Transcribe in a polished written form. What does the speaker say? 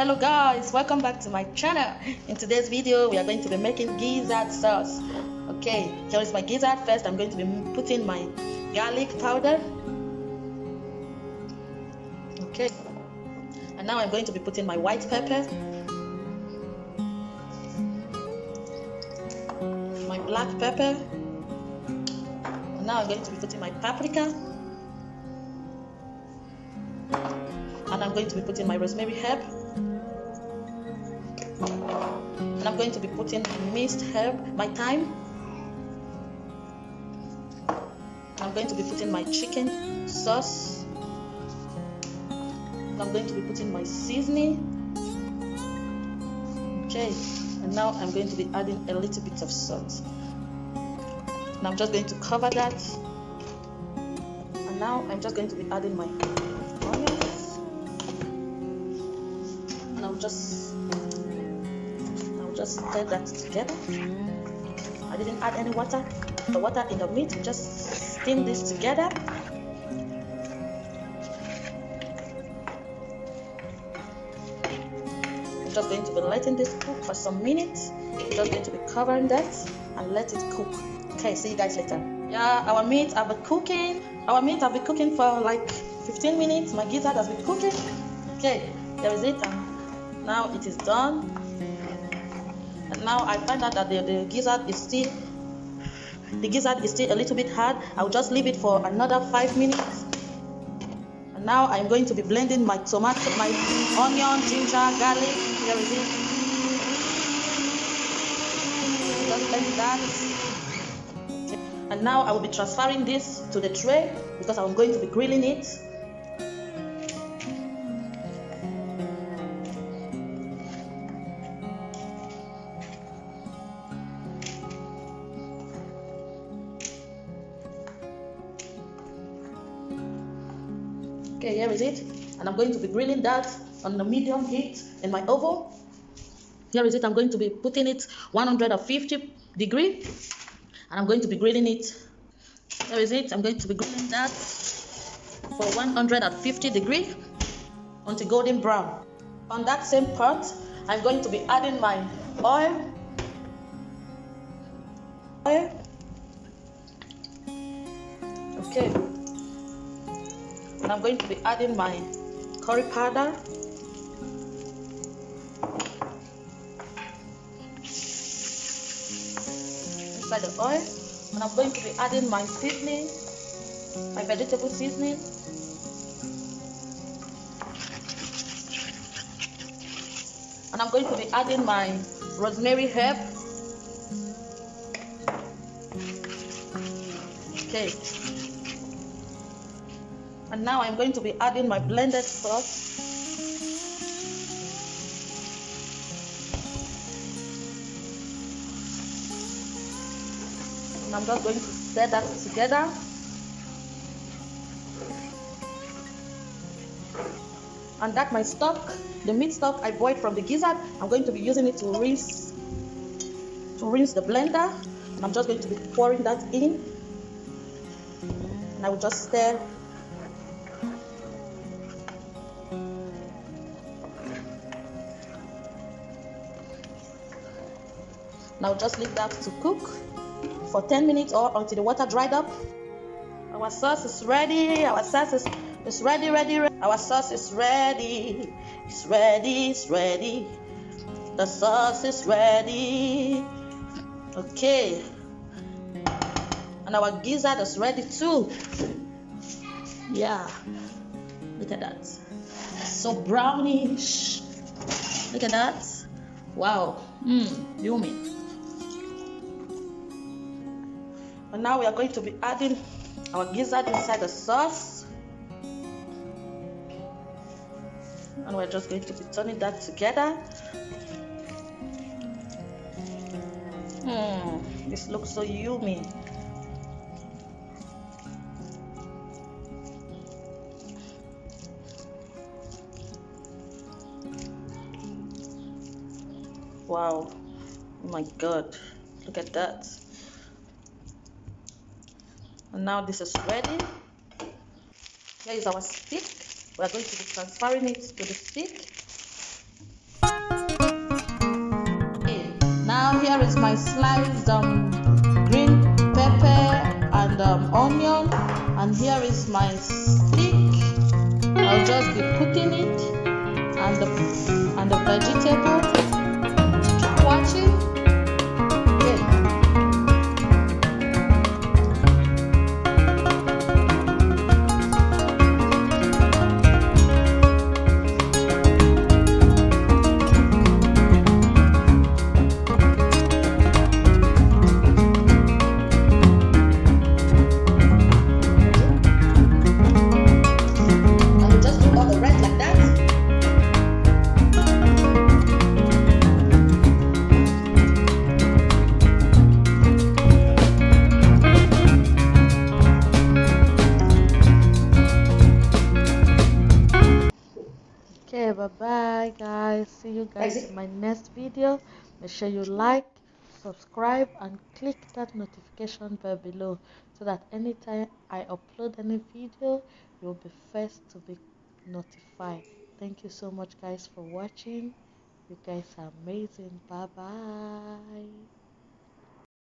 Hello guys, welcome back to my channel. In today's video we are going to be making gizzard sauce. Okay, here is my gizzard. First I'm going to be putting my garlic powder. Okay, and now I'm going to be putting my white pepper, my black pepper, and now I'm going to be putting my paprika, and I'm going to be putting my rosemary herb, and I'm going to be putting minced herb, my thyme, and I'm going to be putting my chicken sauce, and I'm going to be putting my seasoning. Okay, and now I'm going to be adding a little bit of salt, and I'm just going to cover that. And now I'm just going to be adding my onions, and I'll just stir that together. I didn't add any water. The water in the meat, just steam this together. I'm just going to be letting this cook for some minutes. I'm just going to be covering that and let it cook. Okay, see you guys later. Yeah, our meat have been cooking. Our meat have been cooking for like 15 minutes. My gizzard has been cooking. Okay, there is it, and now it is done. And now I find out that the gizzard is still a little bit hard. I'll just leave it for another 5 minutes. And now I'm going to be blending my tomato, my onion, ginger, garlic. Here is it. Just blend that. Okay. And now I will be transferring this to the tray because I'm going to be grilling it. Okay, here is it, and I'm going to be grilling that on the medium heat in my oven. Here is it. I'm going to be putting it 150 degree, and I'm going to be grilling it. Here is it. I'm going to be grilling that for 150 degree until golden brown. On that same pot, I'm going to be adding my oil. Okay. And I'm going to be adding my curry powder, inside the oil, and I'm going to be adding my seasoning, my vegetable seasoning, and I'm going to be adding my rosemary herb. Okay. And now I'm going to be adding my blended sauce. And I'm just going to stir that together. And that my stock, the meat stock I boiled from the gizzard, I'm going to be using it to rinse the blender. And I'm just going to be pouring that in. And I will just stir. Now just leave that to cook for 10 minutes or until the water dried up. Our sauce is ready. Our sauce is ready. Our sauce is ready. It's ready. The sauce is ready. Okay. And our gizzard is ready too. Yeah. Look at that. So brownish. Look at that. Wow. Yummy. And now we are going to be adding our gizzard inside the sauce. And we're just going to be turning that together. This looks so yummy. Wow. Oh my God. Look at that. And now this is ready. Here is our stick. We are going to be transferring it to the stick. here is my sliced green pepper and onion, and here is my stick. I'll just be cooking it and the vegetable. Keep watching. Okay, bye bye guys. See you guys in my next video. Make sure you like, subscribe, and click that notification bell below so that anytime I upload any video, you'll be first to be notified. Thank you so much guys for watching. You guys are amazing. Bye bye.